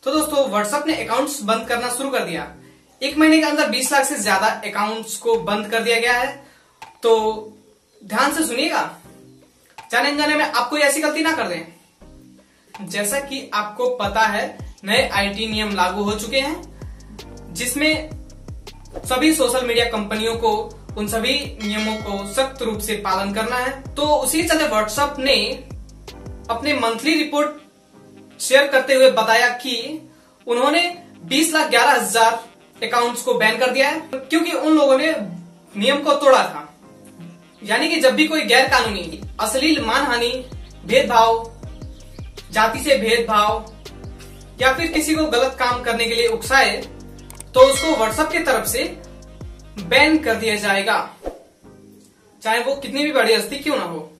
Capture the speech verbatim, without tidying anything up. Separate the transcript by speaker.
Speaker 1: तो दोस्तों व्हाट्सएप ने अकाउंट्स बंद करना शुरू कर दिया। एक महीने के अंदर बीस लाख से ज्यादा अकाउंट्स को बंद कर दिया गया है। तो ध्यान से सुनिएगा, जाने अनजाने में आप कोई ऐसी गलती ना कर दें। जैसा कि आपको पता है, नए आईटी नियम लागू हो चुके हैं जिसमें सभी सोशल मीडिया कंपनियों को उन सभी नियमों को सख्त रूप से पालन करना है। तो उसी के चलते व्हाट्सएप ने अपने मंथली रिपोर्ट शेयर करते हुए बताया कि उन्होंने बीस लाख ग्यारह हजार अकाउंट्स को बैन कर दिया है, क्योंकि उन लोगों ने नियम को तोड़ा था। यानी कि जब भी कोई गैर कानूनी, अश्लील, मानहानि, भेदभाव, जाति से भेदभाव या फिर किसी को गलत काम करने के लिए उकसाए तो उसको व्हाट्सएप की तरफ से बैन कर दिया जाएगा, चाहे वो कितनी भी बड़ी हस्ती क्यों ना हो।